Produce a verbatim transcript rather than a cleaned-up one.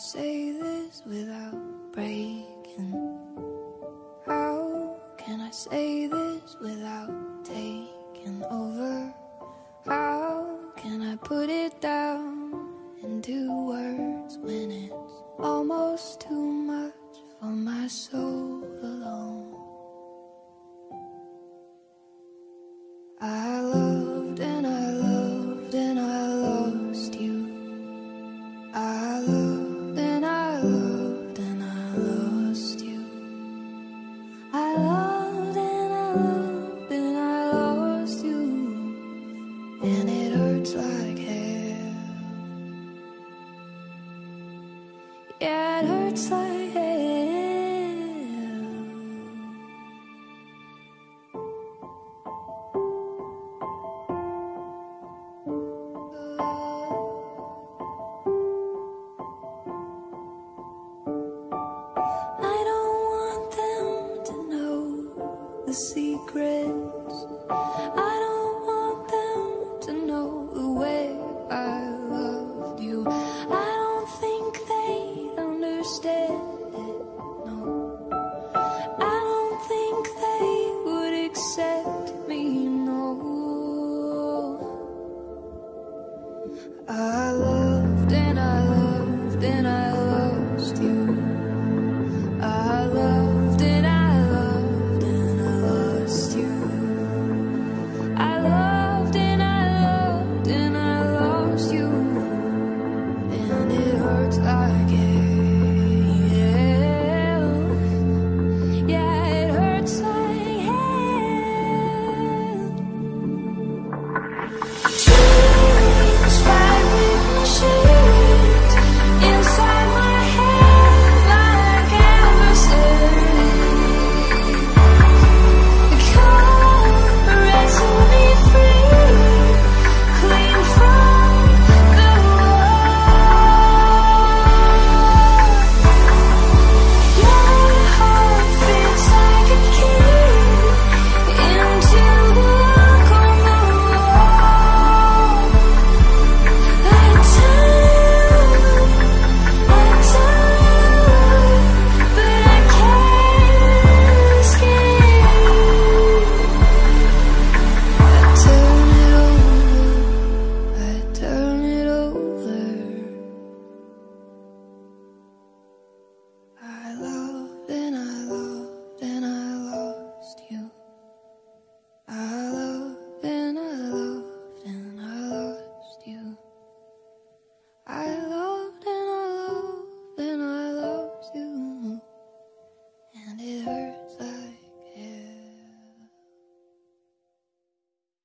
say this without breaking? How can I say this without taking over? How can I put it down into words when it's almost too much for my soul alone? I loved and I loved and I lost you. I loved and I loved and I lost you. I loved and I loved and I lost you. And it hurts like hell. Yeah, it hurts like hell. I don't want them to know the secret.